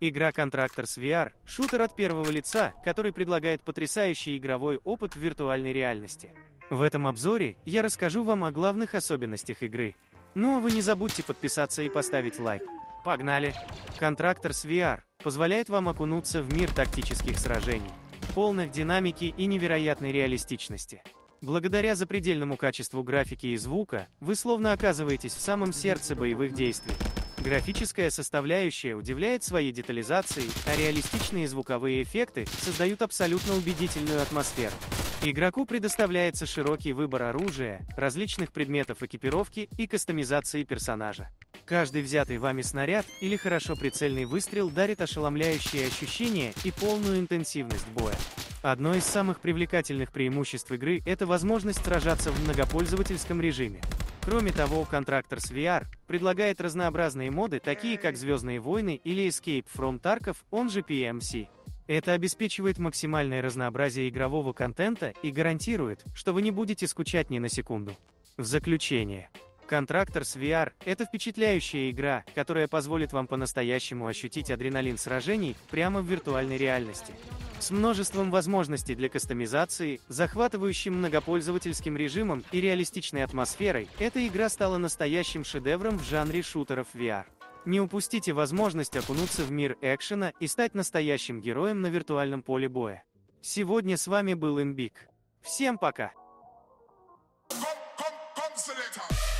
Игра Contractors VR – шутер от первого лица, который предлагает потрясающий игровой опыт в виртуальной реальности. В этом обзоре я расскажу вам о главных особенностях игры. Ну а вы не забудьте подписаться и поставить лайк. Погнали! Contractors VR позволяет вам окунуться в мир тактических сражений, полных динамики и невероятной реалистичности. Благодаря запредельному качеству графики и звука, вы словно оказываетесь в самом сердце боевых действий. Графическая составляющая удивляет своей детализацией, а реалистичные звуковые эффекты создают абсолютно убедительную атмосферу. Игроку предоставляется широкий выбор оружия, различных предметов экипировки и кастомизации персонажа. Каждый взятый вами снаряд или хорошо прицельный выстрел дарит ошеломляющие ощущения и полную интенсивность боя. Одно из самых привлекательных преимуществ игры – это возможность сражаться в многопользовательском режиме. Кроме того, Contractors VR предлагает разнообразные моды, такие как «Звездные войны» или Escape from Tarkov, он же PMC. Это обеспечивает максимальное разнообразие игрового контента и гарантирует, что вы не будете скучать ни на секунду. В заключение. Contractors VR – это впечатляющая игра, которая позволит вам по-настоящему ощутить адреналин сражений прямо в виртуальной реальности. С множеством возможностей для кастомизации, захватывающим многопользовательским режимом и реалистичной атмосферой, эта игра стала настоящим шедевром в жанре шутеров VR. Не упустите возможность окунуться в мир экшена и стать настоящим героем на виртуальном поле боя. Сегодня с вами был Имбик. Всем пока! Selector.